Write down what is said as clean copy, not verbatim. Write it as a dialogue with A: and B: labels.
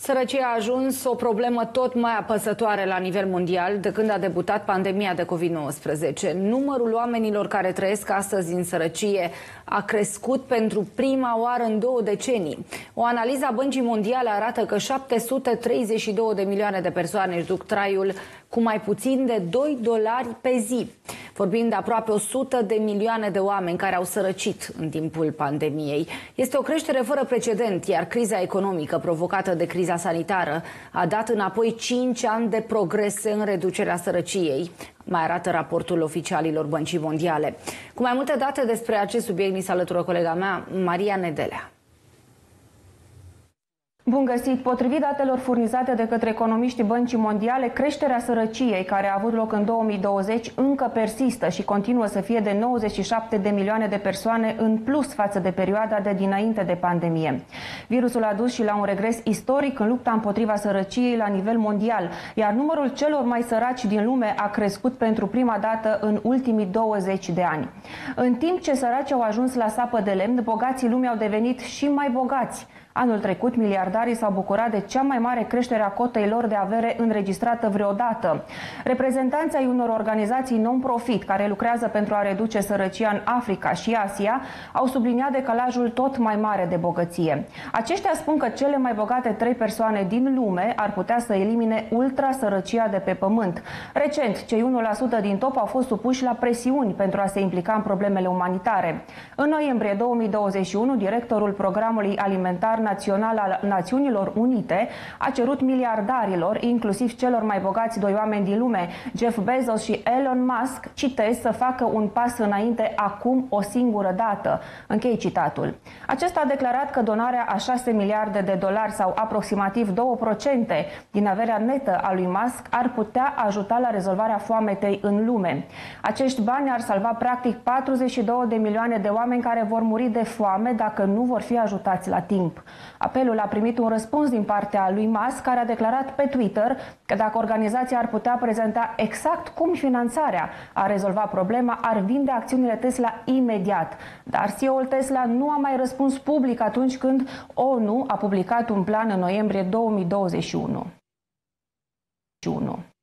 A: Sărăcia a ajuns o problemă tot mai apăsătoare la nivel mondial de când a debutat pandemia de COVID-19. Numărul oamenilor care trăiesc astăzi în sărăcie a crescut pentru prima oară în 2 decenii. O analiză a Băncii Mondiale arată că 732 de milioane de persoane își duc traiul cu mai puțin de $2 pe zi. Vorbim de aproape 100 de milioane de oameni care au sărăcit în timpul pandemiei. Este o creștere fără precedent, iar criza economică provocată de criza sanitară a dat înapoi 5 ani de progrese în reducerea sărăciei, mai arată raportul oficialilor Băncii Mondiale. Cu mai multe date despre acest subiect ni se alătură colega mea, Maria Nedelea.
B: Bun găsit! Potrivit datelor furnizate de către economiștii Băncii Mondiale, creșterea sărăciei care a avut loc în 2020 încă persistă și continuă să fie de 97 de milioane de persoane în plus față de perioada de dinainte de pandemie. Virusul a dus și la un regres istoric în lupta împotriva sărăciei la nivel mondial, iar numărul celor mai săraci din lume a crescut pentru prima dată în ultimii 20 de ani. În timp ce săracii au ajuns la sapă de lemn, bogații lumii au devenit și mai bogați. Anul trecut, miliardarii s-au bucurat de cea mai mare creștere a cotei lor de avere înregistrată vreodată. Reprezentanții ai unor organizații non-profit care lucrează pentru a reduce sărăcia în Africa și Asia au subliniat decalajul tot mai mare de bogăție. Aceștia spun că cele mai bogate 3 persoane din lume ar putea să elimine ultra-sărăcia de pe pământ. Recent, cei 1% din top au fost supuși la presiuni pentru a se implica în problemele umanitare. În noiembrie 2021, directorul Programului Alimentar Național al Națiunilor Unite a cerut miliardarilor, inclusiv celor mai bogați 2 oameni din lume, Jeff Bezos și Elon Musk, citez, să facă un pas înainte acum o singură dată. Închei citatul. Acesta a declarat că donarea a 6 miliarde de dolari sau aproximativ 2% din averea netă a lui Musk ar putea ajuta la rezolvarea foametei în lume. Acești bani ar salva practic 42 de milioane de oameni care vor muri de foame dacă nu vor fi ajutați la timp. Apelul a primit un răspuns din partea lui Musk, care a declarat pe Twitter că dacă organizația ar putea prezenta exact cum finanțarea a rezolvat problema, ar vinde acțiunile Tesla imediat. Dar CEO-ul Tesla nu a mai răspuns public atunci când ONU a publicat un plan în noiembrie 2021.